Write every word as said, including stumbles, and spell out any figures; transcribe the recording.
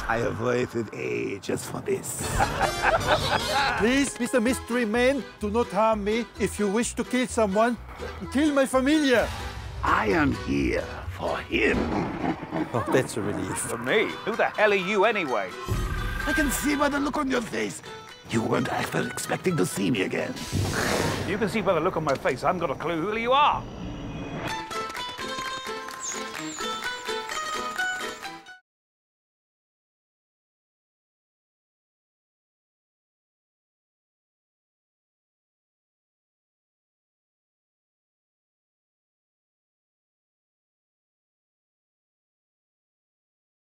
I have waited ages for this. Please, Mister Mystery Man, do not harm me. If you wish to kill someone, kill my familia. I am here for him. Oh, that's a relief. For me? Who the hell are you anyway? I can see by the look on your face. You weren't ever expecting to see me again. You can see by the look on my face, I haven't got a clue who you are.